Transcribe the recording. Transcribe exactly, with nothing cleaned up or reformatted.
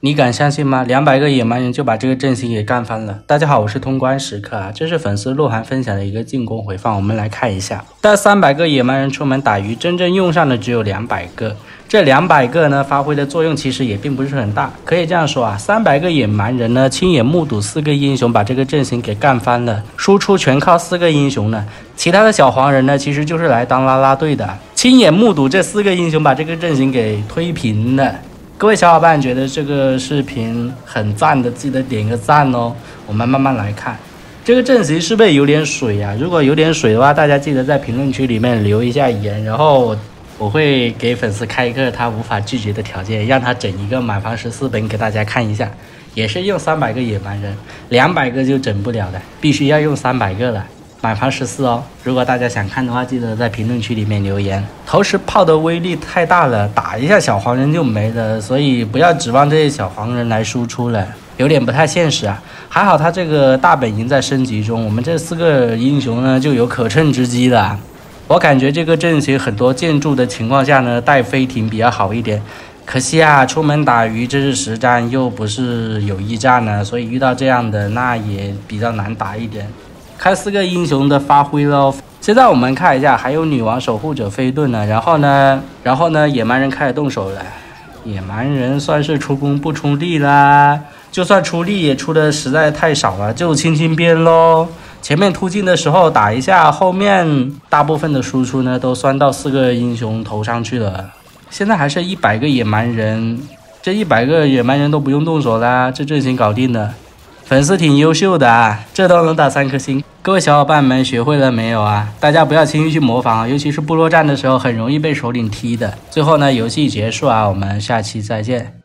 你敢相信吗？两百个野蛮人就把这个阵型给干翻了。大家好，我是通关时刻啊，这是粉丝鹿晗分享的一个进攻回放，我们来看一下。带三百个野蛮人出门打鱼，真正用上的只有两百个。这两百个呢，发挥的作用其实也并不是很大。可以这样说啊，三百个野蛮人呢，亲眼目睹四个英雄把这个阵型给干翻了，输出全靠四个英雄呢。其他的小黄人呢，其实就是来当啦啦队的，亲眼目睹这四个英雄把这个阵型给推平了。各位小伙伴觉得这个视频很赞的，记得点个赞哦。我们慢慢来看，这个阵型是不是有点水啊？如果有点水的话，大家记得在评论区里面留一下言，然后我会给粉丝开一个他无法拒绝的条件，让他整一个满房十四本给大家看一下。也是用三百个野蛮人，两百个就整不了的，必须要用三百个了。满房十四哦，如果大家想看的话，记得在评论区里面留言。投石炮的威力太大了，打一下小黄人就没了，所以不要指望这些小黄人来输出了，有点不太现实啊。还好他这个大本营在升级中，我们这四个英雄呢就有可乘之机了。我感觉这个阵型很多建筑的情况下呢，带飞艇比较好一点。可惜啊，出门打鱼这是实战，又不是友谊战呢，所以遇到这样的那也比较难打一点。看四个英雄的发挥喽。现在我们看一下，还有女王守护者飞盾呢。然后呢，然后呢，野蛮人开始动手了。野蛮人算是出工不出力啦，就算出力也出的实在太少了，就轻轻变喽。前面突进的时候打一下，后面大部分的输出呢都算到四个英雄头上去了。现在还是一百个野蛮人，这一百个野蛮人都不用动手啦，这阵型搞定了。粉丝挺优秀的啊，这都能打三颗星。各位小伙伴们学会了没有啊？大家不要轻易去模仿啊，尤其是部落战的时候很容易被首领踢的。最后呢，游戏结束啊，我们下期再见。